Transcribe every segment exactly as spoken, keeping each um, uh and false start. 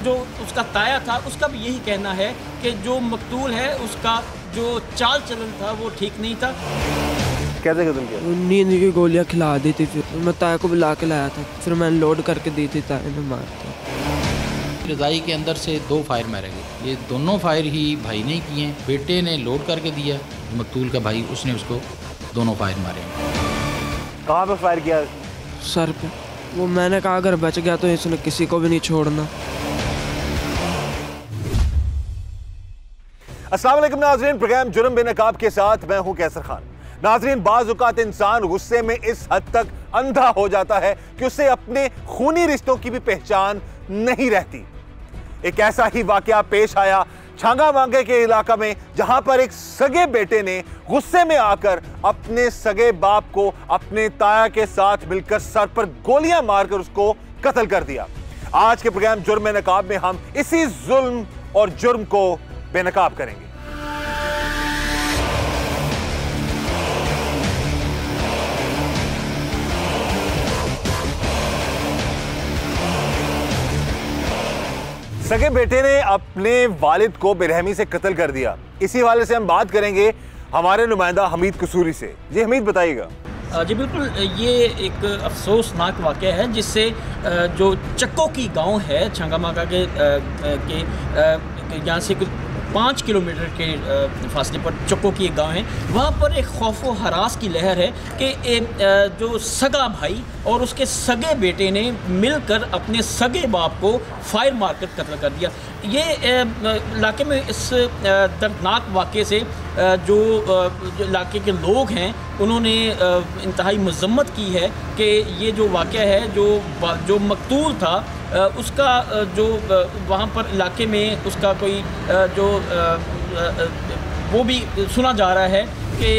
जो उसका ताया था उसका भी यही कहना है कि जो मकतूल है उसका जो चाल चलन था वो ठीक नहीं था। कैसे कत्ल किया? नींद की गोलियां खिला दी थी, फिर मैं ताया को बुला के लाया था, फिर मैंने लोड करके दी थी, ताया ने मार था। रज़ाई के अंदर से दो फायर मारे गए, ये दोनों फायर ही भाई ने किए हैं। बेटे ने लोड करके दिया, मकतूल का भाई उसने उसको दोनों फायर मारे। कहाँ पे फायर किया? सर पे। वो मैंने कहा अगर बच गया तो इसने किसी को भी नहीं छोड़ना। अस्सलाम वालेकुम नाज़रीन, प्रोग्राम जुर्म बेनकाब के साथ मैं हूं कैसर खान। नाज़रीन, बाज़ औक़ात इंसान गुस्से में इस हद तक अंधा हो जाता है कि उसे अपने खूनी रिश्तों की भी पहचान नहीं रहती। एक ऐसा ही वाक़या पेश आया छांगा मांगे के इलाका में, जहां पर एक सगे बेटे ने गुस्से में आकर अपने सगे बाप को अपने ताया के साथ मिलकर सर पर गोलियां मारकर उसको कत्ल कर दिया। आज के प्रोग्राम जुर्म बेनकाब में हम इसी जुल्म और जुर्म को बेनकाब करेंगे। सगे बेटे ने अपने वालिद को बेरहमी से कत्ल कर दिया। इसी हवाले से हम बात करेंगे हमारे नुमाइंदा हमीद कसूरी से। जी हमीद, बताइएगा। जी बिल्कुल, ये एक अफसोसनाक वाक़या है जिससे जो चक्को की गांव है छांगामागा के के यहाँ से कुछ पाँच किलोमीटर के फासले पर चक्को की एक गांव है। वहाँ पर एक खौफ व हरास की लहर है कि जो सगा भाई और उसके सगे बेटे ने मिलकर अपने सगे बाप को फायर मारकर कत्ल कर दिया। ये इलाके में इस दर्दनाक वाक़े से जो इलाके के लोग हैं उन्होंने इंतहाई मज़म्मत की है कि ये जो वाक़या है, जो जो मकतूल था उसका जो वहाँ पर इलाके में उसका कोई जो वो भी सुना जा रहा है कि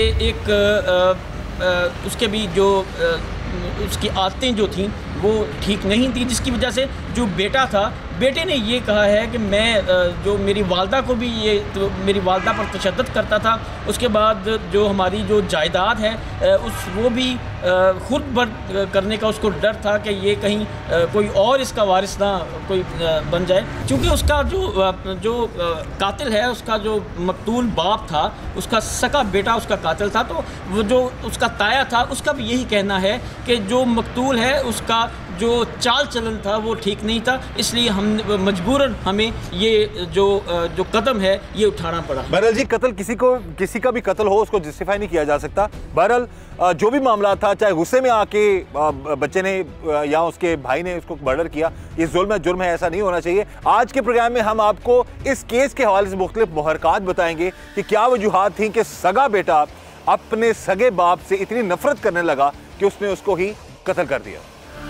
एक उसके भी जो उसकी आदतें जो थीं वो ठीक नहीं थी, जिसकी वजह से जो बेटा था, बेटे ने ये कहा है कि मैं जो मेरी वालदा को भी ये तो मेरी वालदा पर तशद्दुद करता था। उसके बाद जो हमारी जो जायदाद है उस वो भी खुद बर करने का उसको डर था कि ये कहीं कोई और इसका वारिस ना कोई बन जाए। क्योंकि उसका जो जो कातिल है, उसका जो मकतूल बाप था, उसका सका बेटा उसका कातिल था, तो वो जो उसका ताया था उसका भी यही कहना है कि जो मकतूल है उसका जो चाल चलन था वो ठीक नहीं था, इसलिए हम मजबूरन हमें ये जो जो कदम है ये उठाना पड़ा। बहरहाल जी, कत्ल किसी को किसी का भी कत्ल हो उसको जस्टिफाई नहीं किया जा सकता। बहरहाल जो भी मामला था, चाहे गुस्से में आके बच्चे ने या उसके भाई ने उसको मर्डर किया, ये जुल्म है, जुर्म है, ऐसा नहीं होना चाहिए। आज के प्रोग्राम में हम आपको इस केस के हवाले से मुख्तलिफ मुहरकात बताएंगे कि क्या वजूहात थी कि सगा बेटा अपने सगे बाप से इतनी नफरत करने लगा कि उसने उसको ही कत्ल कर दिया।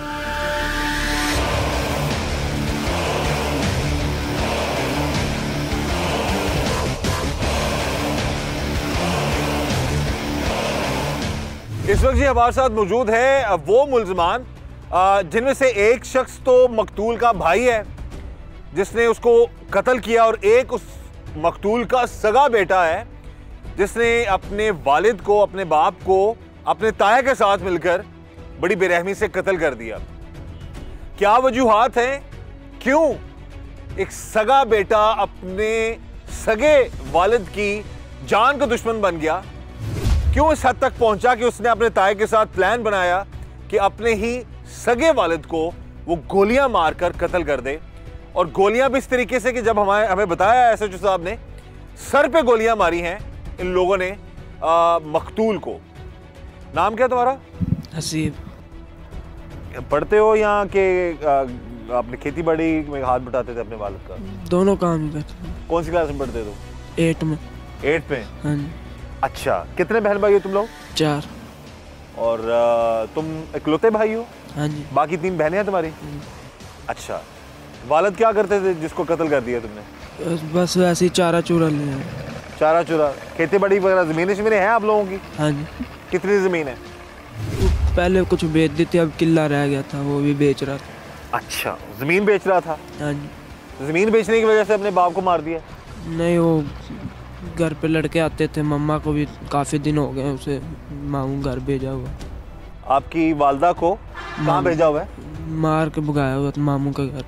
इस वक्त जी हमारे साथ मौजूद है वो मुल्ज़मान जिनमें से एक शख्स तो मकतूल का भाई है जिसने उसको कत्ल किया, और एक उस मकतूल का सगा बेटा है जिसने अपने वालिद को, अपने बाप को अपने ताया के साथ मिलकर बड़ी बेरहमी से कत्ल कर दिया। क्या वजूहात हैं क्यों एक सगा बेटा अपने सगे वालिद की जान का दुश्मन बन गया? क्यों इस हद तक पहुंचा कि उसने अपने ताए के साथ प्लान बनाया कि अपने ही सगे वालिद को वो गोलियां मारकर कत्ल कर दे, और गोलियां भी इस तरीके से कि जब हमारे हमें बताया एस एच ओ साहब ने सर पे गोलियां मारी हैं इन लोगों ने आ, मकतूल को। नाम क्या तुम्हारा? हसीब। पढ़ते हो यहाँ के अपने खेती बाड़ी में हाथ बटाते थे अपने वालिद का? दोनों काम ही करते हैं। कौन सी क्लास में पढ़ते हो? एट में। एट में? हाँ जी। अच्छा, कितने बहन भाई हो तुम लोग? चार। और तुम इकलौते भाई हो? हाँ जी। बाकी तीन बहनें हैं तुम्हारी? अच्छा, वालिद क्या करते थे जिसको कत्ल कर दिया तुमने? बस वैसे ही चारा चूरा ले। चारा चूरा? खेती बाड़ी वगैरह जमीनें शमीनें हैं आप लोगों की? हाँ जी। कितनी जमीन है? पहले कुछ बेच दी थी, अब किला रह गया था, वो भी बेच रहा था। अच्छा, जमीन बेच रहा था? हाँ जी। जमीन बेचने की वजह से अपने बाप को मार दिया? नहीं, वो घर पे लड़के आते थे, मम्मा को भी काफ़ी दिन हो गए उसे मामू घर भेजा हुआ। आपकी वालदा को कहाँ भेजा हुआ है? मार के भगाया हुआ था मामू के घर।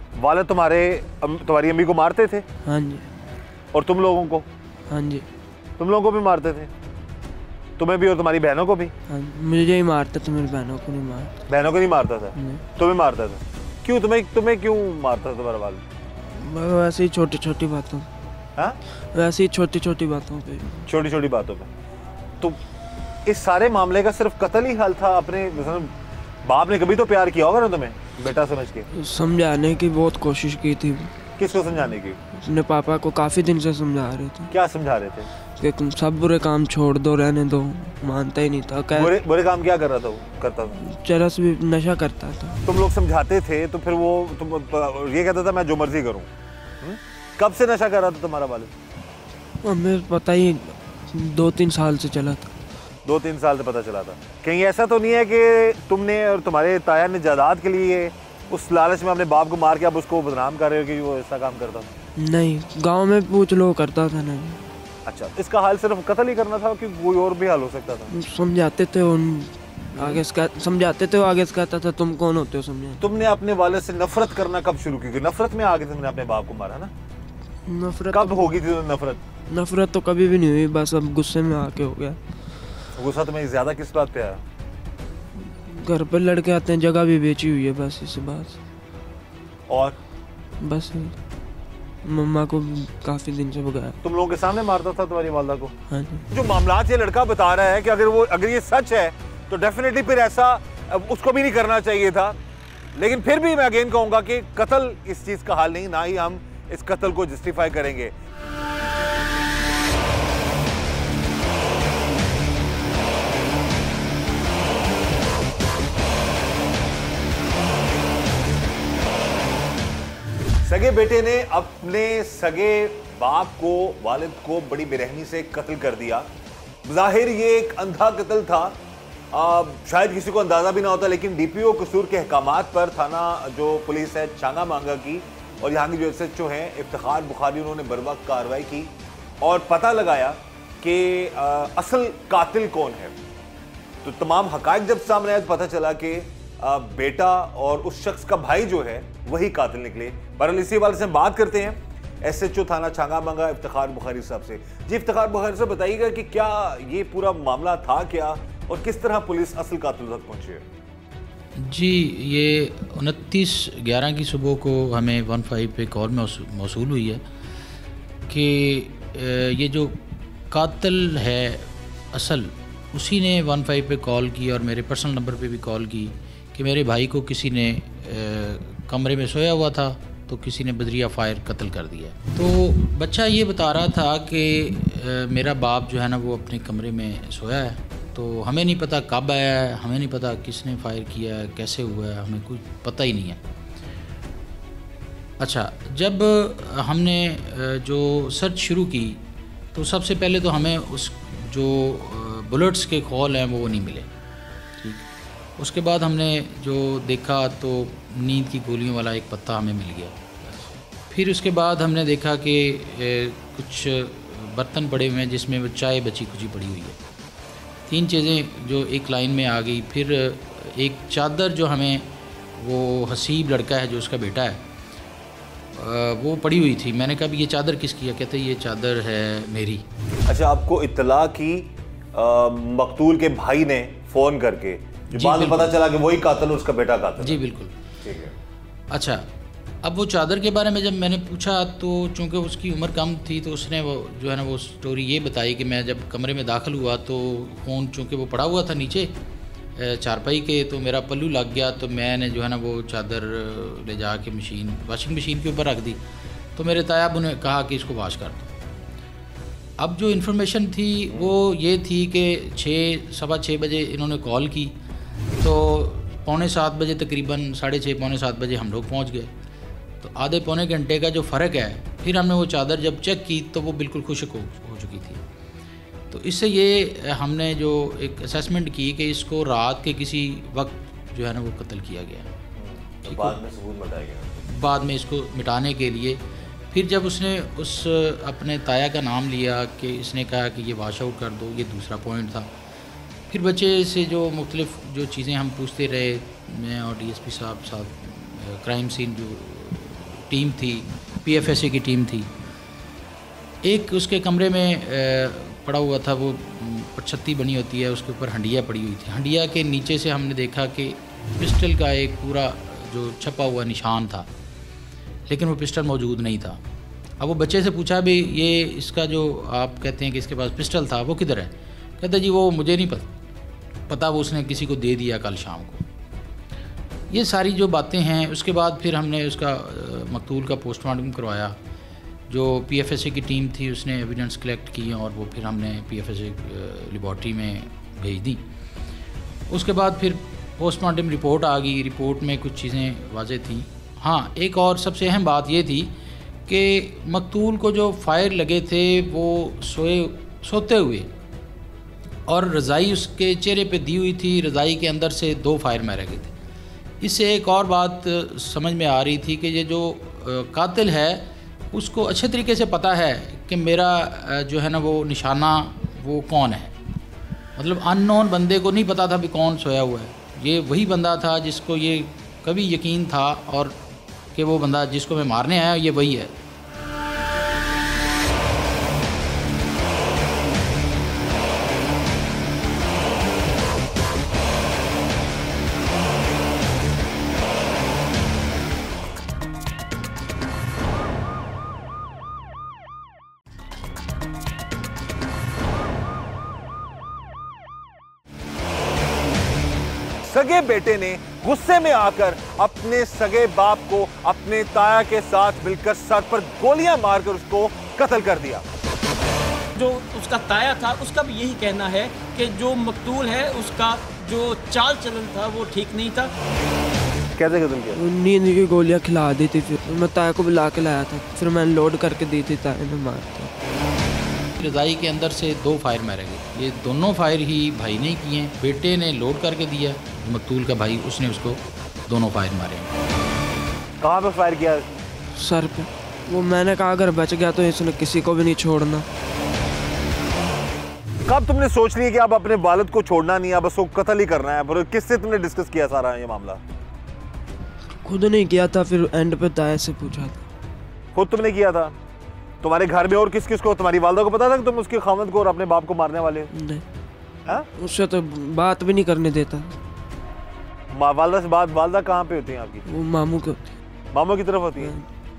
वालिद तुम्हारे तुम्हारी अम्मी को मारते थे? हाँ जी। और तुम लोगों को? हाँ जी। तुम लोगों को भी मारते थे? तुम्हें भी और तुम्हारी बहनों को भी? हाँ जी, मुझे ही मारता था, मेरी बहनों को नहीं मारता। बहनों को नहीं मारता था? नहीं। तुम्हें मारता था? क्यों? तुम्हें तुम्हें क्यों मारता था तुम्हारा वालिद? वैसे ही छोटी छोटी बातों। हाँ, वैसे ही छोटी छोटी बातों पे। छोटी छोटी बातों पे। तो इस सारे मामले का सिर्फ कत्ल ही हल था? अपने बाप ने कभी तो प्यार किया होगा ना तुम्हें, बेटा समझ के? समझाने की बहुत कोशिश की थी। किसको समझाने की? अपने पापा को काफी दिन से समझा रहे थे। क्या समझा रहे थे? कि तुम सब बुरे काम छोड़ दो, रहने दो। मानता ही नहीं था। बुरे बुरे काम क्या कर रहा था वो? करता था चरस भी, नशा करता था। तुम लोग समझाते थे तो फिर वो तुम ये कहता था मैं जो मर्जी करूं? कब से नशा कर रहा था तुम्हारा वालिद? हमें पता ही दो तीन साल से चला था। दो तीन साल से पता चला था? कहीं ऐसा तो नहीं है कि तुमने और तुम्हारे ताया ने जायदाद के लिए उस लालच में अपने बाप को मार के आप उसको बदनाम कर रहे हो कि वो ऐसा काम करता था? नहीं, गांव में पूछ लो करता था। नहीं। अच्छा, इसका हाल सिर्फ कत्ल ही करना था कि कोई और भी हाल हो सकता था? समझाते थे उन आगे समझाते थे, वो आगे से कहता था तुम कौन होते हो समझा। तुमने अपने वालिद से नफरत करना कब शुरू की? नफरत में आगे तुमने अपने बाप को मारा ना? नफरत कब होगी थी नफरत? नफरत तो कभी भी नहीं हुई, बस अब गुस्से में आके हो गया। गुस्सा तुम्हें ज्यादा किस बात पे आया? घर पर लड़के आते हैं, जगह भी बेची हुई है, बस इस बात। और बस मम्मा को काफी दिन से भगाया। तुम लोगों के सामने मारता था तुम्हारी वालदा को? हाँ जी। जो मामला ये लड़का बता रहा है कि अगर वो अगर ये सच है तो डेफिनेटली फिर ऐसा उसको भी नहीं करना चाहिए था। लेकिन फिर भी मैं अगेन कहूंगा कि कत्ल इस चीज का हाल नहीं, ना ही हम इस कत्ल को जस्टिफाई करेंगे। सगे बेटे ने अपने सगे बाप को, वालिद को बड़ी बेरहमी से कत्ल कर दिया। जाहिर ये एक अंधा कत्ल था, आ, शायद किसी को अंदाजा भी ना होता, लेकिन डीपीओ कसूर के अहकामात पर थाना जो पुलिस है छांगा मांगा की और यहाँ की जो एस एच ओ हैं इफ्तिखार बुखारी, उन्होंने बर वक्त कार्रवाई की और पता लगाया कि असल कातिल कौन है। तो तमाम हकायक जब सामने आए तो पता चला कि बेटा और उस शख्स का भाई जो है वही कातिल निकले। बहरहाल इसी वाले से बात करते हैं एस एच ओ थाना छांगा मांगा इफ्तिखार बुखारी साहब से। जी इफ्तिखार बुखारी साहब, बताइएगा कि क्या ये पूरा मामला था क्या और किस तरह पुलिस असल कातिल तक पहुंची है? जी, ये उनतीस ग्यारह की सुबह को हमें वन फाइव पे कॉल मौसूल हुई है कि ये जो कातिल है असल, उसी ने वन फाइव पे कॉल की और मेरे पर्सनल नंबर पे भी कॉल की कि मेरे भाई को किसी ने ए, कमरे में सोया हुआ था तो किसी ने बदरिया फायर कत्ल कर दिया। तो बच्चा ये बता रहा था कि मेरा बाप जो है ना वो अपने कमरे में सोया है, तो हमें नहीं पता कब आया है, हमें नहीं पता किसने फायर किया है, कैसे हुआ है, हमें कुछ पता ही नहीं है। अच्छा, जब हमने जो सर्च शुरू की तो सबसे पहले तो हमें उस जो बुलेट्स के कॉल हैं वो नहीं मिले। ठीक, उसके बाद हमने जो देखा तो नींद की गोलियों वाला एक पत्ता हमें मिल गया। फिर उसके बाद हमने देखा कि कुछ बर्तन पड़े हुए हैं जिसमें वो चाय बची कुची पड़ी हुई है। तीन चीज़ें जो एक लाइन में आ गई। फिर एक चादर जो हमें वो हसीब लड़का है जो उसका बेटा है वो पड़ी हुई थी। मैंने कहा ये चादर किसकी है? कहते ये चादर है मेरी। अच्छा, आपको इत्तला की आ, मकतूल के भाई ने फ़ोन करके, जो बाद में पता चला कि वही कातिल और उसका बेटा कातिल? जी बिल्कुल। ठीक है। अच्छा, अब वो चादर के बारे में जब मैंने पूछा तो चूँकि उसकी उम्र कम थी तो उसने वो जो है ना वो स्टोरी ये बताई कि मैं जब कमरे में दाखिल हुआ तो फ़ोन चूँकि वो पड़ा हुआ था नीचे चारपाई के, तो मेरा पल्लू लग गया, तो मैंने जो है ना वो चादर ले जा के मशीन वाशिंग मशीन के ऊपर रख दी। तो मेरे तायाब ने कहा कि इसको वाश कर दो। अब जो इन्फॉर्मेशन थी वो ये थी कि छः सवा छः बजे इन्होंने कॉल की, तो पौने सात बजे तकरीबन साढ़े छः पौने सात बजे हम लोग पहुँच गए। तो आधे पौने घंटे का जो फ़र्क है, फिर हमने वो चादर जब चेक की तो वो बिल्कुल खुश्क हो, हो चुकी थी। तो इससे ये हमने जो एक असेसमेंट की कि इसको रात के किसी वक्त जो है ना वो कत्ल किया गया। तो बाद में सबूत मिटाया गया। बाद में इसको मिटाने के लिए फिर जब उसने उस अपने ताया का नाम लिया कि इसने कहा कि ये वाश आउट कर दो, ये दूसरा पॉइंट था। फिर बच्चे से जो मुख्तलिफ जो चीज़ें हम पूछते रहे, मैं और डीएसपी साहब साहब क्राइम सीन जो टीम थी, पीएफएसए की टीम थी। एक उसके कमरे में पड़ा हुआ था, वो छत्ती बनी होती है, उसके ऊपर हंडिया पड़ी हुई थी। हंडिया के नीचे से हमने देखा कि पिस्टल का एक पूरा जो छपा हुआ निशान था, लेकिन वो पिस्टल मौजूद नहीं था। अब वो बच्चे से पूछा भी, ये इसका जो आप कहते हैं कि इसके पास पिस्टल था वो किधर है? कहता जी वो मुझे नहीं पता पता वो उसने किसी को दे दिया कल शाम को। ये सारी जो बातें हैं, उसके बाद फिर हमने उसका मकतूल का पोस्टमार्टम करवाया। जो पीएफएसए की टीम थी उसने एविडेंस कलेक्ट की और वो फिर हमने पीएफएसए लेबॉर्ट्री में भेज दी। उसके बाद फिर पोस्टमार्टम रिपोर्ट आ गई। रिपोर्ट में कुछ चीज़ें वाज़ेह थी। हाँ, एक और सबसे अहम बात ये थी कि मकतूल को जो फायर लगे थे वो सोए सोते हुए, और रज़ाई उसके चेहरे पे दी हुई थी, रज़ाई के अंदर से दो फायर मारे गए थे। इससे एक और बात समझ में आ रही थी कि ये जो कातिल है उसको अच्छे तरीके से पता है कि मेरा जो है ना वो निशाना वो कौन है। मतलब अननोन बंदे को नहीं पता था भी कौन सोया हुआ है। ये वही बंदा था जिसको ये कभी यकीन था और कि वो बंदा जिसको मैं मारने आया ये वही है। सगे बेटे ने गुस्से में आकर अपने सगे बाप को अपने ताया के साथ मिलकर सर पर गोलियां मारकर उसको कत्ल कर दिया। जो उसका ताया था उसका भी यही कहना है कि जो मकतूल है उसका जो चाल चलन था वो ठीक नहीं था। कैसे कत्ल किया? नींद की गोलियां खिला दी थी, फिर मैं ताया को बुला के लाया था, फिर मैंने लोड करके दी थी, ताया ने मार दिया। रज़ाई के अंदर से दो फायर मारे गए। ये दोनों फायर ही भाई ने किए हैं। बेटे ने लोड करके दिया, मकतूल का भाई उसने उसको दोनों फायर मारे। कहाँ पे फायर किया? सर पे। वो मैंने कहा अगर बच गया तो इसने किसी को भी नहीं छोड़ना। कब तुमने सोच लिया कि अब अपने वालिद को छोड़ना नहीं, अब उसको कत्ल ही करना है? पर किससे तुमने डिस्कस किया सारा ये मामला? खुद नहीं किया था, फिर एंड पे ताया से पूछा था। खुद तुमने किया था? तुम्हारे घर में और किस किस को? तुम्हारी वालदा को पता था कि तुम उसके खामद को और अपने बाप को मारने वाले? नहीं। हाँ? उससे तो बात भी नहीं करने देता। वालदा से बात? वालदा कहाँ पे होती है आपकी? वो मामू के होती है। मामू की तरफ होती है?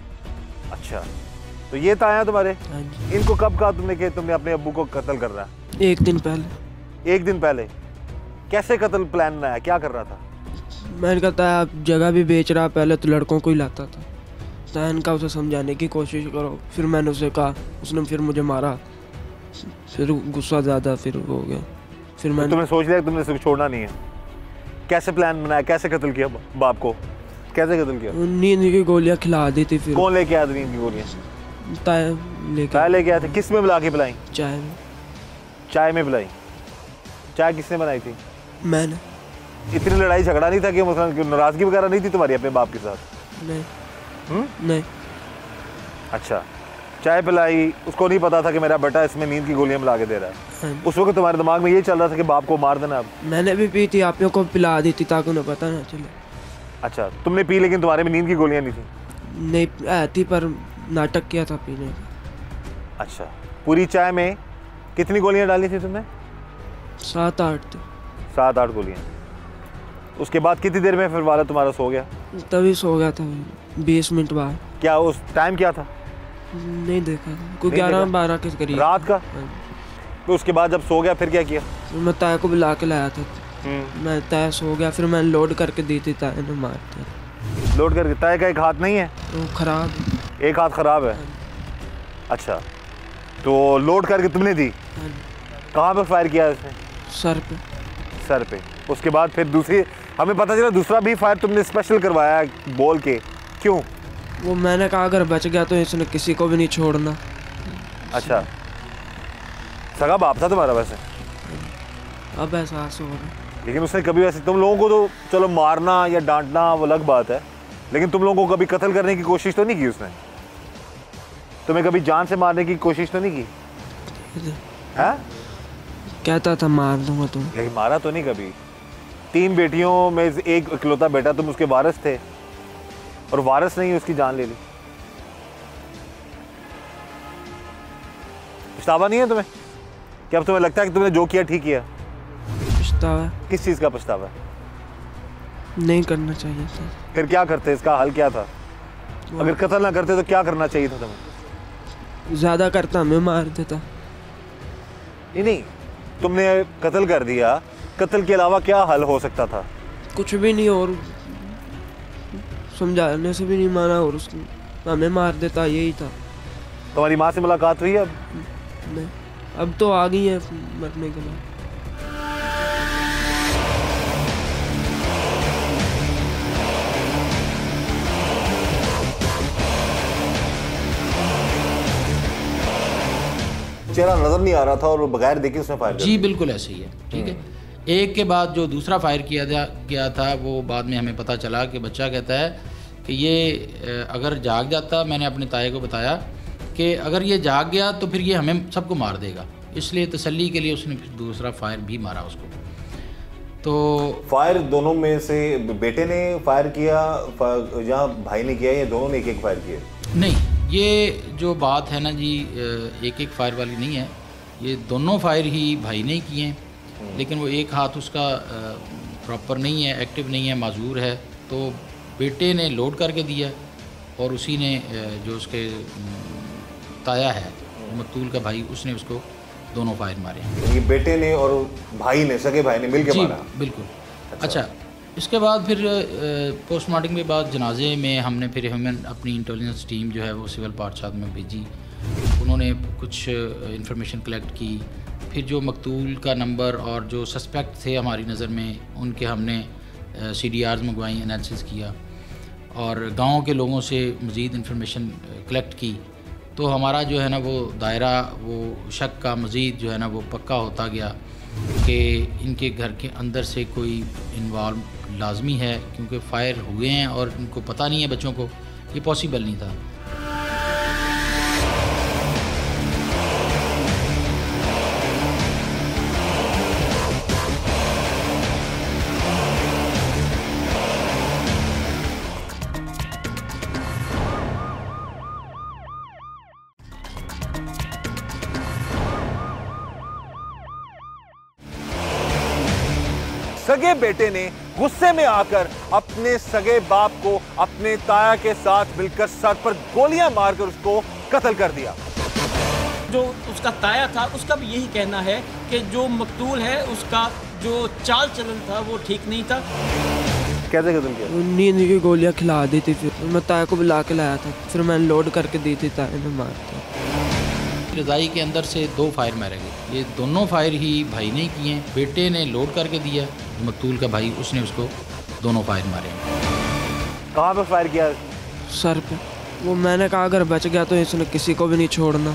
अच्छा, तो ये ताया तुम्हारे? हाँ जी। इनको कब कहा तुमने कि तुमने अपने अब्बू को कत्ल कर रहा है? एक दिन पहले। एक दिन पहले? कैसे कत्ल प्लान बनाया, क्या कर रहा था? मैंने कहा ताया आप जगह भी बेच रहा, पहले तो लड़कों को ही लाता था। ताया ने कहा उसे समझाने की कोशिश करो, फिर मैंने उसे कहा, उसने फिर मुझे मारा, फिर गुस्सा ज़्यादा फिर हो गया। फिर मैंने तुमने सोच लिया कि तुमने इसे छोड़ना नहीं है। कैसे प्लान बनाया, कैसे कत्ल किया बाप को, कैसे कत्ल किया? नींद की गोलियां खिला दी थी। फिर कौन लेके आया था नींद की गोलियां? ताया लेके ताया लेके आया था। किस में मिला के पिलाई? चाय में। चाय में पिलाई? चाय किसने बनाई थी? मैंने। इतनी लड़ाई झगड़ा नहीं था कि मतलब नाराजगी वगैरह नहीं थी तुम्हारी अपने बाप के साथ? नहीं। हुँ? नहीं। अच्छा, चाय पिलाई, उसको नहीं पता था कि मेरा बेटा इसमें नींद की गोलियां मिला के दे रहा है। हाँ। उस वक्त तुम्हारे दिमाग में ये चल रहा था कि बाप को मार देना? अब मैंने भी पी थी, आप को पिला दी थी ताकि उन्हें पता ना चले। अच्छा, तुमने पी लेकिन तुम्हारे में नींद की गोलियां नहीं थी? नहीं आती, पर नाटक किया था पीने का। अच्छा, पूरी चाय में कितनी गोलियां डाली थी तुमने? सात आठ थी। सात आठ गोलियां। उसके बाद कितनी देर में फिर वाला तुम्हारा सो गया? तभी सो गया था, बीस मिनट बाद। क्या उस टाइम क्या था? नहीं देखा, कोई ग्यारह बारह के करीब रात का। तो उसके बाद जब सो गया फिर क्या किया? मैं ताया को बुला के लाया था, मैं ताया सो गया, फिर मैंने लोड करके दी थी, ताया ने मार दिया। लोड करके? ताया का एक हाथ नहीं है? वो खराब, एक हाथ खराब है। अच्छा, तो लोड करके तुमने दी? कहाँ पे फायर किया उसने? सर पे। सर पे। उसके बाद फिर दूसरी, हमें पता चला दूसरा भी फायर तुमने स्पेशल करवाया बोल के, क्यों? वो मैंने कहा अगर बच गया तो इसने किसी को भी नहीं छोड़ना। अच्छा, सगा बाप था तुम्हारा वैसे? अब एहसास हो रहा। लेकिन उसने कभी वैसे तुम लोगों को तो चलो मारना या डांटना वो अलग बात है, लेकिन तुम लोगों को कभी कत्ल करने की कोशिश तो नहीं की उसने? तुम्हें कभी जान से मारने की कोशिश तो नहीं की? है? कहता था मार दूंगा तुम, लेकिन मारा तो नहीं कभी। तीन बेटियों में एक इकलौता बेटा, तुम उसके वारिस थे और वारिस नहीं उसकी जान ले ली। पछतावा नहीं है तुम्हें? क्या अब तुम्हें लगता है कि तुमने जो किया ठीक किया? पछतावा किस चीज़ का पछतावा है? नहीं करना चाहिए था। फिर क्या करते? इसका हल क्या था? अगर कत्ल ना करते तो क्या करना चाहिए था तुम्हें? ज़्यादा करता हमें मार देता। नहीं नहीं, तुमने कत्ल कर दिया, कत्ल के अलावा क्या हल हो सकता था? कुछ भी नहीं, और समझाने से भी नहीं माना और उसको हमें मार देता, यही था। तुम्हारी माँ से मुलाकात हुई? अब नहीं, अब तो आ गई है मरने के बाद। चेहरा नजर नहीं आ रहा था और वो बगैर देखे उसने फायर जी बिल्कुल ऐसे ही है। ठीक है, एक के बाद जो दूसरा फायर किया गया था वो बाद में हमें पता चला कि बच्चा कहता है कि ये अगर जाग जाता, मैंने अपने ताए को बताया कि अगर ये जाग गया तो फिर ये हमें सबको मार देगा, इसलिए तसल्ली के लिए उसने फिर दूसरा फायर भी मारा उसको। तो फायर दोनों में से बेटे ने फायर किया या भाई ने किया, या दोनों ने एक एक फायर किया? नहीं, ये जो बात है ना जी, एक एक फायर वाली नहीं है, ये दोनों फायर ही भाई ने किए हैं, लेकिन वो एक हाथ उसका प्रॉपर नहीं है, एक्टिव नहीं है, माजूर है, तो बेटे ने लोड करके दिया और उसी ने जो उसके ताया है मकतूल का भाई, उसने उसको दोनों फायर मारे। ये बेटे ने और भाई ने, सगे भाई ने मिलकर मारा? बिल्कुल। अच्छा, अच्छा इसके बाद फिर पोस्टमार्टम के बाद जनाजे में हमने फिर हमें अपनी इंटेलिजेंस टीम जो है वो सिविल पार्टसाद में भेजी, उन्होंने कुछ इंफॉर्मेशन कलेक्ट की, फिर जो मकतूल का नंबर और जो सस्पेक्ट थे हमारी नज़र में उनके हमने सी डी आर्स मंगवाई, एनालिसिस किया और गाँव के लोगों से मज़ीद इंफॉर्मेशन कलेक्ट की, तो हमारा जो है ना वो दायरा वो शक का मज़ीद जो है ना वो पक्का होता गया कि इनके घर के अंदर से कोई इन्वॉल्व लाजमी है, क्योंकि फायर हुए हैं और इनको पता नहीं है बच्चों को, ये पॉसिबल नहीं था। सगे बेटे ने गुस्से में आकर अपने सगे बाप को अपने ताया के साथ मिलकर सर पर गोलियां मारकर उसको कत्ल कर दिया। जो उसका ताया था उसका भी यही कहना है कि जो मकतूल है उसका जो चाल चलन था वो ठीक नहीं था। कैसे कत्ल किया? नींद की गोलियां खिला दी थी, फिर मैं ताया को बुला के लाया था, फिर मैंने लोड करके दी थी, ताया ने मार दिया। रज़ाई के अंदर से दो फायर मारे गए, ये दोनों फायर ही भाई ने किए हैं, बेटे ने लोड करके दिया, मकतूल का भाई उसने उसको दोनों फायर मारे। कहाँ पे फायर किया? सर पे। वो मैंने कहा अगर बच गया तो इसने किसी को भी नहीं छोड़ना।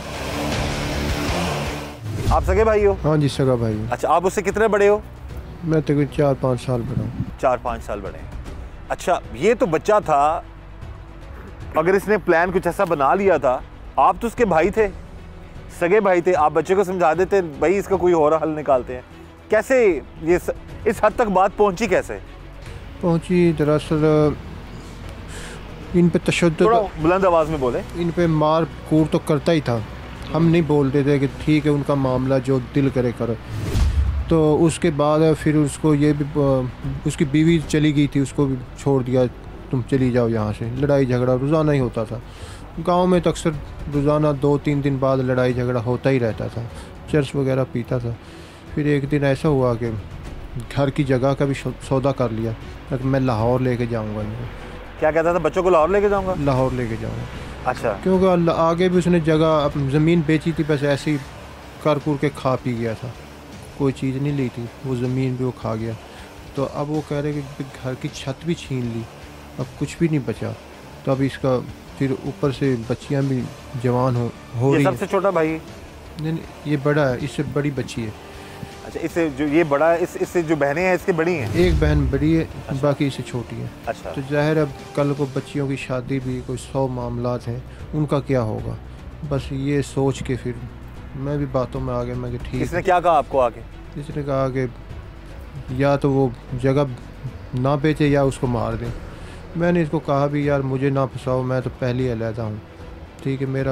आप सगे भाई हो? हाँ जी, सगा भाई हूँ। अच्छा, आप उससे कितने बड़े हो? मैं तकरीबन चार पाँच साल बड़ा हूँ। चार पाँच साल बड़े हैं। अच्छा, ये तो बच्चा था, अगर इसने प्लान कुछ ऐसा बना लिया था, आप तो उसके भाई थे, सगे भाई थे, आप बच्चे को समझा देते भाई इसका कोई और हल निकालते हैं। कैसे ये स... इस हद तक बात पहुंची? कैसे पहुंची? दरअसल इन पे तशद्दुद, बुलंद आवाज़ में बोले, इन पे मार कूट तो करता ही था, हम नहीं बोलते थे कि ठीक है उनका मामला जो दिल करे करो। तो उसके बाद फिर उसको ये भी, उसकी बीवी चली गई थी, उसको भी छोड़ दिया, तुम चली जाओ यहाँ से। लड़ाई झगड़ा रोज़ाना ही होता था गांव में, तो अक्सर रोज़ाना दो तीन दिन बाद लड़ाई झगड़ा होता ही रहता था, चर्च वगैरह पीता था। फिर एक दिन ऐसा हुआ कि घर की जगह का भी सौदा कर लिया, ताकि मैं लाहौर लेके जाऊंगा। क्या कहता था? बच्चों को लाहौर लेके जाऊंगा? लाहौर लेके जाऊंगा। अच्छा। क्योंकि आगे भी उसने जगह ज़मीन बेची थी, बस ऐसे ही कर कुर के खा पी गया था, कोई चीज़ नहीं ली थी, वो ज़मीन भी वो खा गया। तो अब वो कह रहे कि घर की छत भी छीन ली, अब कुछ भी नहीं बचा। तो अब इसका फिर ऊपर से बच्चियां भी जवान हो हो ये रही। सबसे छोटा भाई? नहीं नहीं, ये बड़ा है, इससे बड़ी बच्ची है। अच्छा, इससे जो ये बड़ा है, इस इससे जो बहनें हैं इसकी बड़ी हैं? एक बहन बड़ी है। अच्छा। बाकी इससे छोटी है। अच्छा। तो जाहिर अब कल को बच्चियों की शादी भी, कोई सौ मामलात हैं, उनका क्या होगा। बस ये सोच के फिर मैं भी बातों में आ गया। मैं कि ठीक। इसने क्या कहा आपको आगे? इसने कहा कि या तो वो जगह ना बेचे या उसको मार दें। मैंने इसको कहा भी यार मुझे ना फंसाओ, मैं तो पहले ही अलहदा हूँ, ठीक है, मेरा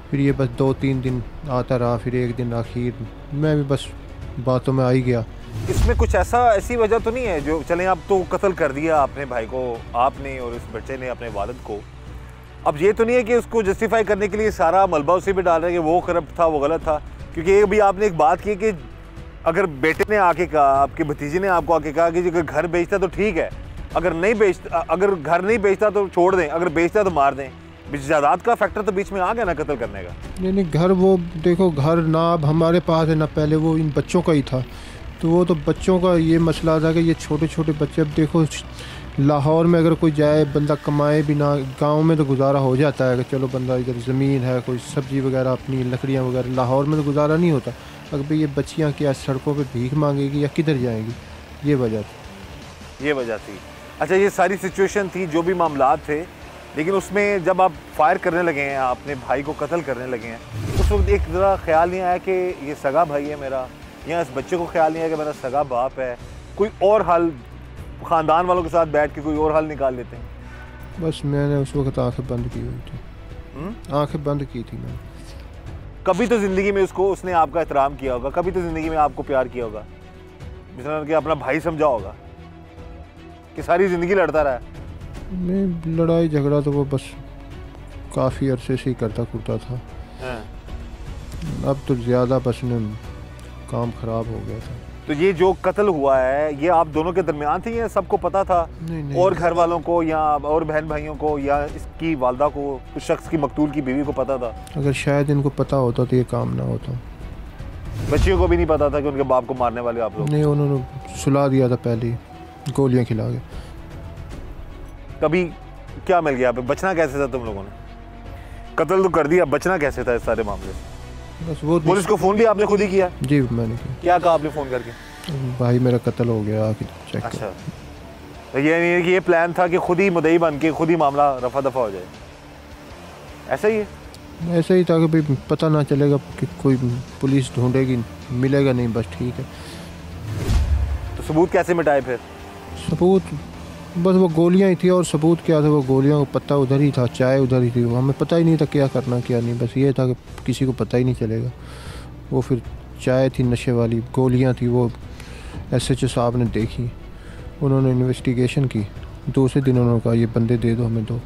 फिर ये बस दो तीन दिन आता रहा, फिर एक दिन आखिर मैं भी बस बातों में आ ही गया। इसमें कुछ ऐसा ऐसी वजह तो नहीं है जो चलें अब तो कत्ल कर दिया आपने भाई को, आपने और इस बच्चे ने अपने वालिद को, अब ये तो नहीं है कि उसको जस्टिफाई करने के लिए सारा मलबा उसी पे डाल रहे हैं कि वो करप्ट था, वो गलत था? क्योंकि ये भी आपने एक बात की कि अगर बेटे ने आके कहा, आपके भतीजे ने आपको आके कहा कि अगर घर बेचता तो ठीक है, अगर नहीं बेचता, अगर घर नहीं बेचता तो छोड़ दें, अगर बेचता तो मार दें। जायदाद का फैक्टर तो बीच में आ गया ना कत्ल करने का। नहीं नहीं, घर वो देखो, घर ना अब हमारे पास है ना पहले वो इन बच्चों का ही था, तो वो तो बच्चों का ये मसला था कि ये छोटे छोटे बच्चे, अब देखो लाहौर में अगर कोई जाए बंदा कमाए भी ना, गांव में तो गुजारा हो जाता है कि चलो बंदा इधर ज़मीन है, कोई सब्ज़ी वगैरह अपनी लकड़ियाँ वगैरह, लाहौर में तो गुजारा नहीं होता। अगर भाई ये बच्चियाँ क्या सड़कों पे भीख मांगेगी या किधर जाएंगी, ये वजह थी ये वजह थी अच्छा, ये सारी सिचुएशन थी, जो भी मामलात थे, लेकिन उसमें जब आप फायर करने लगे हैं, आपने भाई को कत्ल करने लगे हैं, उस वक्त एक ज़रा ख्याल नहीं आया कि ये सगा भाई है मेरा, या इस बच्चे को ख्याल नहीं आया कि मेरा सगा बाप है, कोई और हल ख़ानदान वालों के साथ बैठ के कोई और हल निकाल लेते हैं? बस मैंने उस वक्त आंखें बंद की हुई थी, आंखें बंद की थी मैंने। कभी तो ज़िंदगी में उसको उसने आपका एहतराम किया होगा, कभी तो ज़िंदगी में आपको प्यार किया होगा, जिसने कि अपना भाई समझा होगा, कि सारी ज़िंदगी लड़ता रहा? नहीं, लड़ाई झगड़ा तो वो बस काफ़ी अरसे से ही करता करता था, अब तो ज़्यादा बस ने काम ख़राब हो गया था। तो ये जो कत्ल हुआ है ये आप दोनों के दरमियान थी या सबको पता था? नहीं, नहीं, और घर वालों को या और बहन भाइयों को या इसकी वालदा को, उस शख्स की, मकतूल की बीवी को पता था? अगर शायद इनको पता होता तो ये काम ना होता। बच्चियों को भी नहीं पता था कि उनके बाप को मारने वाले आप लोग? नहीं, उन्होंने सुला दिया था पहले ही, गोलियां खिला के। कभी क्या मिल गया? बचना कैसे था तुम लोगों ने? कत्ल तो कर दिया, बचना कैसे था इस सारे मामले से? बस वो पुलिस को फ़ोन भी आपने खुद ही किया? जी मैंने किया। क्या कहा आपने फ़ोन करके? भाई मेरा कत्ल हो गया, आके चेक कर। अच्छा, तो ये नहीं है कि ये प्लान था कि खुद ही मुद्दई बन के खुद ही मामला रफा दफा हो जाए, ऐसा ही है? ऐसा ही था कि भाई पता ना चलेगा कि कोई पुलिस ढूंढेगी, मिलेगा नहीं, बस ठीक है। तो सबूत कैसे मिटाए फिर? सबूत बस वो गोलियां ही थी, और सबूत क्या था, वो गोलियां का पत्ता उधर ही था, चाय उधर ही थी, हमें पता ही नहीं था क्या करना क्या नहीं, बस ये था कि किसी को पता ही नहीं चलेगा। वो फिर चाय थी नशे वाली, गोलियां थी, वो एस एच ओ साहब ने देखी, उन्होंने इन्वेस्टिगेशन की, दूसरे दिन उन्होंने कहा ये बंदे दे दो हमें दो।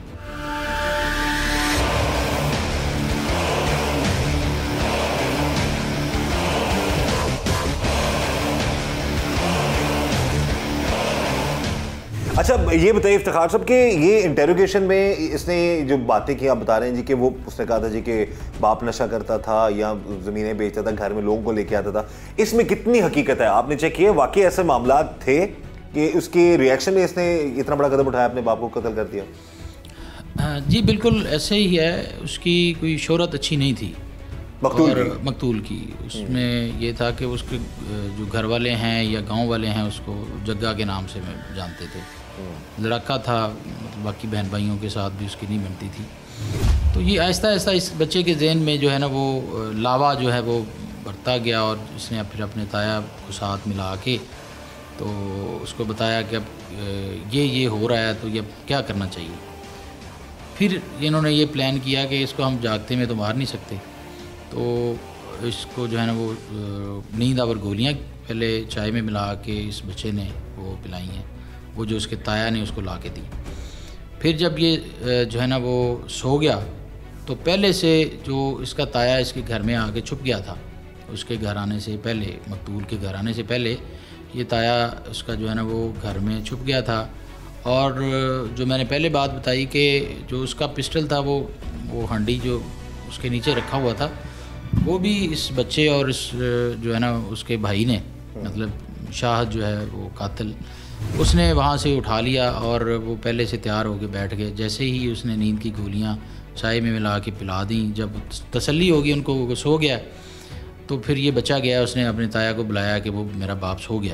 अच्छा ये बताइए इफ्तिखार साहब कि ये इंटेरोगेशन में इसने जो बातें की आप बता रहे हैं जी कि वो उसने कहा था जी कि बाप नशा करता था या ज़मीनें बेचता था, घर में लोगों को लेके आता था, इसमें कितनी हकीकत है? आपने चेक किया वाकई ऐसे मामला थे कि उसके रिएक्शन में इसने इतना बड़ा कदम उठाया, अपने बाप को कत्ल कर दिया? जी बिल्कुल ऐसे ही है, उसकी कोई शोहरत अच्छी नहीं थी मकतूल और की। मकतूल की उसमें ये था कि उसके जो घर वाले हैं या गांव वाले हैं उसको जग्गा के नाम से जानते थे, लड़का था, बाकी बहन भाइयों के साथ भी उसकी नहीं बनती थी। तो ये आहिस्ता आहिस्ता इस बच्चे के जहन में जो है ना वो लावा जो है वो बढ़ता गया, और उसने फिर अपने ताया को साथ मिला के तो उसको बताया कि अब ये ये हो रहा है तो ये क्या करना चाहिए। फिर इन्होंने ये प्लान किया कि इसको हम जागते में तो मार नहीं सकते, तो इसको जो है ना वो नींद आवर गोलियाँ पहले चाय में मिला के इस बच्चे ने वो पिलाई हैं, वो जो उसके ताया ने उसको ला के दी। फिर जब ये जो है ना वो सो गया तो पहले से जो इसका ताया इसके घर में आके छुप गया था, उसके घर आने से पहले, मकतूल के घर आने से पहले ये ताया उसका जो है ना वो घर में छुप गया था। और जो मैंने पहले बात बताई कि जो उसका पिस्टल था वो वो हंडी जो उसके नीचे रखा हुआ था, वो भी इस बच्चे और इस जो है ना उसके भाई ने, मतलब शाहद जो है वो कातिल, उसने वहाँ से उठा लिया और वो पहले से तैयार होकर बैठ गए। जैसे ही उसने नींद की गोलियाँ चाय में मिला के पिला दी, जब तसल्ली होगी उनको, वो सो गया, तो फिर ये बच्चा गया, उसने अपने ताया को बुलाया कि वो मेरा बाप सो गया।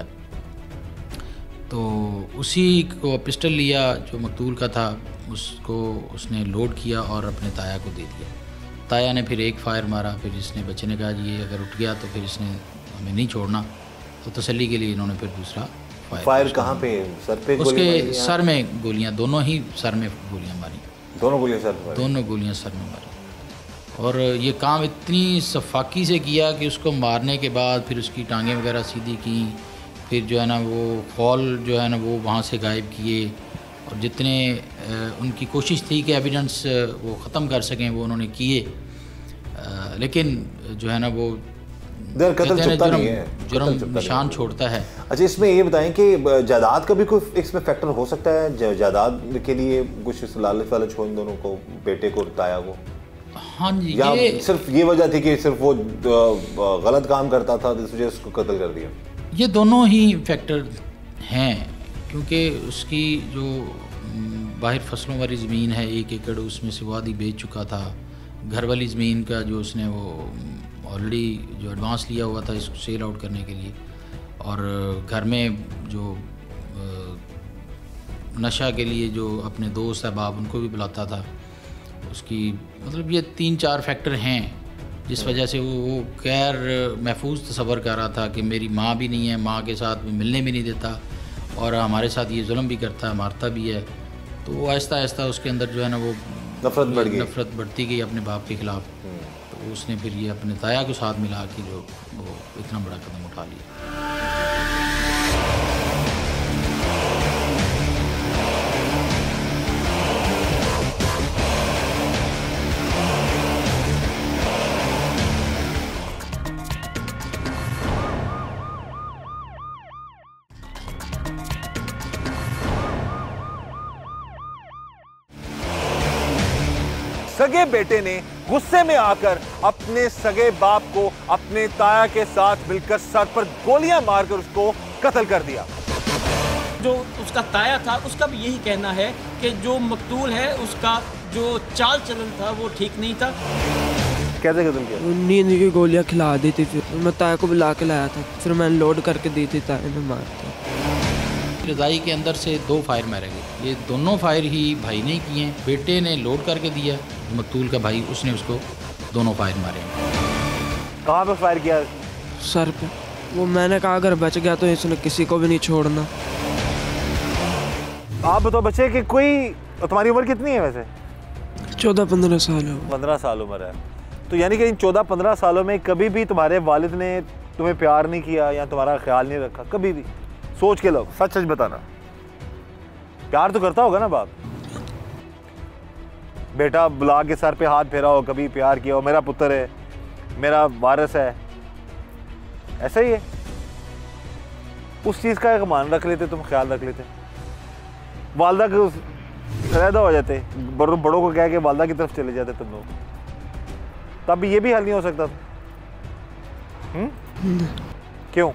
तो उसी को पिस्टल लिया जो मकतूल का था, उसको उसने लोड किया और अपने ताया को दे दिया। ताया ने फिर एक फायर मारा, फिर इसने बच्चे ने कहा जी ये अगर उठ गया तो फिर इसने हमें नहीं छोड़ना, तो तसल्ली के लिए इन्होंने फिर दूसरा फायर, फायर कहाँ पे? सर पे? उसके सर में गोलियां, दोनों ही सर में गोलियां मारी, दोनों गोलियां सर पर? दोनों गोलियां सर में मारी। और ये काम इतनी सफाकी से किया कि उसको मारने के बाद फिर उसकी टांगें वगैरह सीधी की, फिर जो है ना वो फॉल जो है ना वो वहाँ से गायब किए, और जितने उनकी कोशिश थी कि एविडेंस वो ख़त्म कर सकें वो उन्होंने किए, लेकिन जो है ना वो कत्ल चुकता नहीं है, जुर्म निशान छोड़ता है। अच्छा, इसमें ये बताएं कि जायदाद का भी कोई इसमें फैक्टर हो सकता है? जायदाद के लिए कुछ लालच वालच हो इन दोनों को, बेटे को, ताया को? हाँ जी, या ये सिर्फ ये वजह थी कि सिर्फ वो गलत काम करता था इस वजह से उसको कत्ल कर दिया? ये दोनों ही फैक्टर हैं, क्योंकि उसकी जो बाहर फसलों वाली ज़मीन है एक एकड़, उसमें से वादी बेच चुका था। घर वाली ज़मीन का जो उसने वो ऑलरेडी जो एडवांस लिया हुआ था इसको सेल आउट करने के लिए, और घर में जो नशा के लिए जो अपने दोस्त अहबाब उनको भी बुलाता था, उसकी मतलब ये तीन चार फैक्टर हैं जिस वजह से वो वो गैर महफूज तसव्वुर कर रहा था कि मेरी माँ भी नहीं है, माँ के साथ मिलने भी नहीं देता और हमारे साथ ये जुल्म भी करता है, मारता भी है। तो वो आहिस्ता आहिस्ता उसके अंदर जो है ना वो नफरत बढ़ गई, नफरत बढ़ती गई अपने बाप के ख़िलाफ़। तो उसने फिर ये अपने ताया को साथ मिला के जो वो इतना बड़ा कदम उठा लिया। सगे बेटे ने गुस्से में आकर अपने सगे बाप को अपने ताया के साथ मिलकर सर पर गोलियां मारकर उसको कत्ल कर दिया। जो उसका ताया था उसका भी यही कहना है कि जो मकतूल है उसका जो चाल चलन था वो ठीक नहीं था। कैसे कत्ल किया? नींद की गोलियां खिला दी थी, फिर मैं ताया को बुला के लाया था, फिर मैंने लोड करके दी थी, ताया ने मार दिया। रज़ाई के अंदर से दो फायर मारे गए, ये दोनों फायर ही भाई ने किए हैं। बेटे ने लोड करके दिया, मकतूल का भाई उसने उसको दोनों फायर मारे। कहाँ पे फायर किया? सर पे। वो मैंने कहा अगर बच गया तो इसने किसी को भी नहीं छोड़ना। आप बताओ बच्चे कि कोई, तुम्हारी उम्र कितनी है वैसे? चौदह पंद्रह साल हो। पंद्रह साल उम्र है, तो यानी कि इन चौदह पंद्रह सालों में कभी भी तुम्हारे वालिद ने तुम्हें प्यार नहीं किया या तुम्हारा ख्याल नहीं रखा? कभी भी? सोच के लो, सच सच बताना। प्यार तो करता होगा ना बाप? बेटा बुला के सर पे हाथ फेरा हो, कभी प्यार किया हो, मेरा पुत्र है, मेरा वारिस है, ऐसा ही है? उस चीज़ का एक मान रख लेते तुम, ख्याल रख लेते, वालदा के रहदा हो जाते, बड़ों बड़ों को कह के वालदा की तरफ चले जाते तुम लोग, तब ये भी हल नहीं हो सकता था। हम्म? क्यों?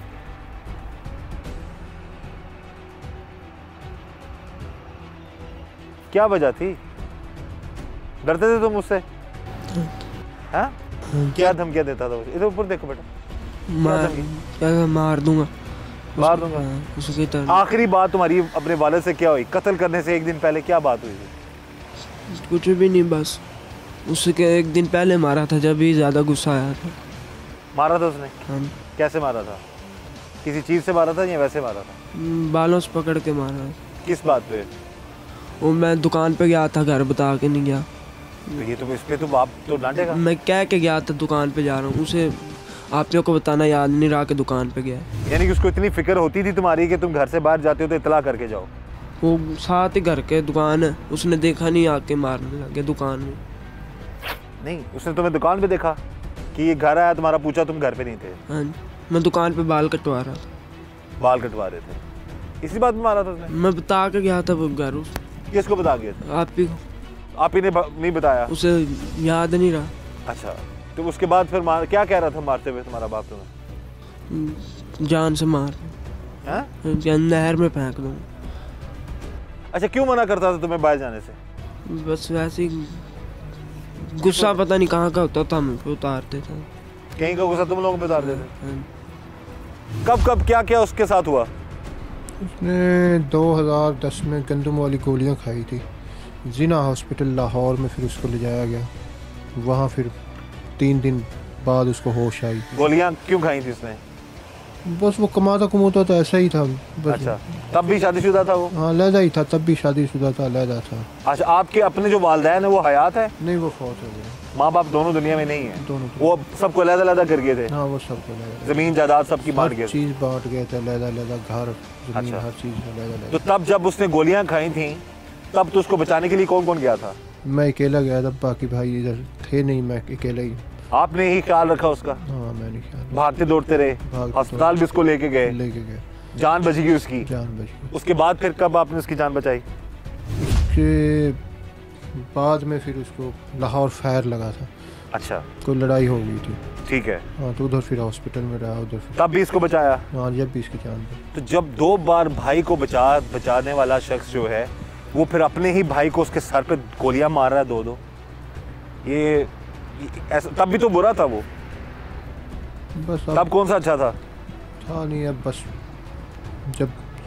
क्या वजह थी? डरते थे तुम मुझसे? हाँ? क्या धमकियाँ देता था? इधर ऊपर देखो बेटा। मार, क्या मार दूंगा, मार दूंगा। उसकी तरह। आखिरी बात तुम्हारी अपने वालिद से क्या हुई? कत्ल करने से एक दिन पहले क्या बात हुई थी? कुछ भी नहीं, बस उसके एक दिन पहले मारा था जब भी ज़्यादा गुस्सा आया था। मारा था उसने? हाँ। कैसे मारा था? किसी चीज़ से मारा था या वैसे मारा था? बालों से पकड़ के मारा। किस बात पे? वो मैं दुकान पे गया था, घर बता के नहीं गया। तो ये तो इस पे तो बाप तो डांटेगा। मैं कह के गया था दुकान पे जा रहा हूँ, उसे आप लोग को बताना याद नहीं रहा कि दुकान पे गया। यानी कि उसको इतनी फिक्र होती थी तुम्हारी कि तुम घर से बाहर जाते हो तो इतला करके जाओ? वो साथ ही घर के दुकान है, उसने देखा नहीं, आके मारने लगे दुकान में। नहीं, उसने तुम्हें दुकान पे देखा कि ये घर आया तुम्हारा, पूछा, तुम घर पे नहीं थे? हाँ, मैं दुकान पे बाल कटवा रहा था। बाल कटवा रहे थे, इसी बात में मारा था उसने? मैं बता के गया था वो घर। किसको बता गया था? आप ही को। आप ही ने नहीं बताया? उसे याद नहीं रहा। अच्छा, तो उसके बाद फिर मार, क्या कह रहा था मारते हुए तुम्हारा बाप तुम्हें? जान से मार, नहर में फेंक दूँ। अच्छा, क्यों मना करता था तुम्हें बाहर जाने से? बस वैसे ही गुस्सा पता नहीं कहाँ का होता था, मुझे उतारते थे। कहीं का गुस्सा तुम लोगों पे उतार देते? कब कब क्या क्या उसके साथ हुआ? उसने दो हज़ार दस में गंदम वाली गोलियां खाई थी, जिना हॉस्पिटल लाहौर में फिर उसको ले जाया गया। वहाँ फिर तीन दिन बाद उसको होश आई। गोलियां क्यों खाई थी उसने? बस वो कमाता कमाता तो ऐसा ही था बस। अच्छा, तब भी शादीशुदा था वो? हाँ, लहदा ही था, तब भी शादीशुदा था, लहदा था। अच्छा, आपके अपने जो वालिदैन है वो हयात है? नहीं, वो फौत हो गया। माँ बाप दोनों दुनिया में नहीं है? दोनों वो सबको अलग-अलग कर गए थे? हाँ, वो सबको अलग-अलग, जमीन जायदाद सबकी बांट गए हर चीज़ बांट गए थे, अलग-अलग घर, जमीन, अच्छा। हर चीज़ अलग-अलग। तो तब जब उसने गोलियां खाई थी तब तो उसको बचाने के लिए कौन कौन गया था? मैं अकेला गया था, बाकी भाई इधर थे नहीं, मैं अकेला ही। आपने ही ख्याल रखा उसका? हाँ, मैंने ख्याल, भागते दौड़ते रहे, भागते अस्पताल भी उसको लेके गए, लेके गए, जान बच गई उसकी? जान बच गई। उसके बाद फिर कब आपने उसकी जान बचाई? उसके बाद में फिर उसको लाहौर फायर लगा था, अच्छा, कोई लड़ाई हो गई थी। ठीक है। हाँ, तो उधर फिर हॉस्पिटल में रहा, उधर फिर तब भी इसको बचाया? हाँ, जब भी इसकी जान बची। तो जब दो बार भाई को बचा बचाने वाला शख्स जो है वो फिर अपने ही भाई को उसके सर पे गोलियां मार रहा है दो दो, ये, ये ऐसा, तब भी तो बुरा था वो। बस तब कौन सा अच्छा था? था नहीं, अब बस जब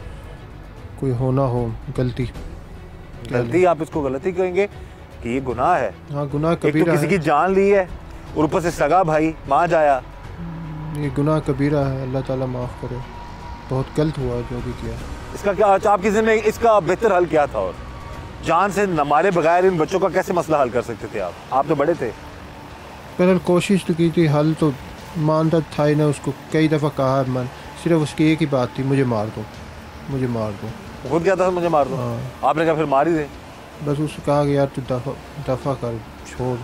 कोई होना हो गलती, गलती आप इसको गलती कहेंगे कि ये गुनाह है? हाँ, गुनाह एक तो कबीरा किसी है, की जान ली है और ऊपर से सगा भाई मां जाया। ये गुनाह कबीरा है, अल्लाह ताला माफ़ करे, बहुत गलत हुआ जो भी किया। इसका क्या आपकी जिंदगी में इसका बेहतर हल क्या था? और जान से न मारे बगैर इन बच्चों का कैसे मसला हल कर सकते थे आप? आप तो बड़े थे। पर कोशिश तो की थी, हल तो मानता था ही ना, उसको कई दफ़ा कहा, मन सिर्फ उसकी एक ही बात थी, मुझे मार दो, मुझे मार दो। खुद क्या था, मुझे मार दो? हाँ। आपने कहा फिर मार ही दे? बस उससे कहा कि यार तू दफ़ा दफ़ा कर, छोड़।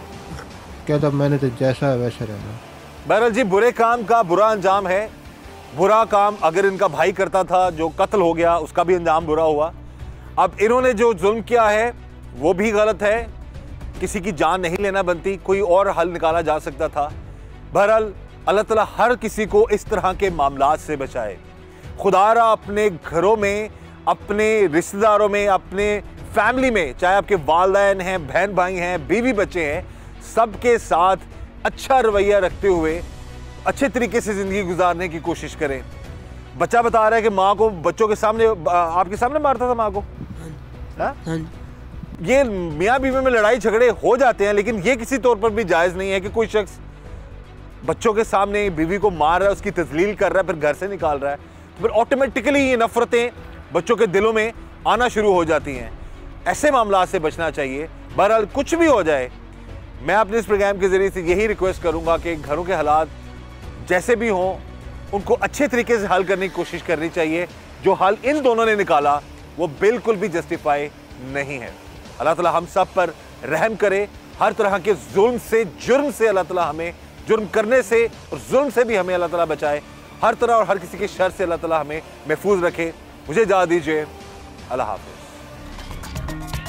कहता मैंने तो जैसा है वैसा रहना। बहरहाल जी, बुरे काम का बुरा अंजाम है। बुरा काम अगर इनका भाई करता था जो कत्ल हो गया, उसका भी अंजाम बुरा हुआ। अब इन्होंने जो जुल्म किया है वो भी गलत है, किसी की जान नहीं लेना बनती, कोई और हल निकाला जा सकता था। बहरहाल अल्लाह ताला हर किसी को इस तरह के मामलात से बचाए। खुदारा अपने घरों में, अपने रिश्तेदारों में, अपने फैमिली में, चाहे आपके वालिदैन हैं, बहन भाई हैं, बीवी बच्चे हैं, सबके साथ अच्छा रवैया रखते हुए अच्छे तरीके से ज़िंदगी गुजारने की कोशिश करें। बच्चा बता रहा है कि माँ को बच्चों के सामने, आपके सामने मारता था माँ को? हाँ? हाँ, ये मियाँ बीवी में लड़ाई झगड़े हो जाते हैं, लेकिन ये किसी तौर पर भी जायज़ नहीं है कि कोई शख्स बच्चों के सामने बीवी को मार रहा है, उसकी तजलील कर रहा है, फिर घर से निकाल रहा है, तो फिर ऑटोमेटिकली ये नफरतें बच्चों के दिलों में आना शुरू हो जाती हैं। ऐसे मामला से बचना चाहिए। बहरहाल कुछ भी हो जाए, मैं अपने इस प्रोग्राम के ज़रिए से यही रिक्वेस्ट करूँगा कि घरों के हालात जैसे भी हों, उनको अच्छे तरीके से हल करने की कोशिश करनी चाहिए। जो हल इन दोनों ने निकाला वो बिल्कुल भी जस्टिफाई नहीं है। अल्लाह ताला हम सब पर रहम करे, हर तरह के जुल्म से, जुर्म से अल्लाह ताला हमें, जुर्म करने से और जुल्म से भी हमें अल्लाह ताला बचाए। हर तरह और हर किसी के शर से अल्लाह ताला हमें महफूज रखे। मुझे इजाज़त दीजिए। अल्लाह हाफ़िज़।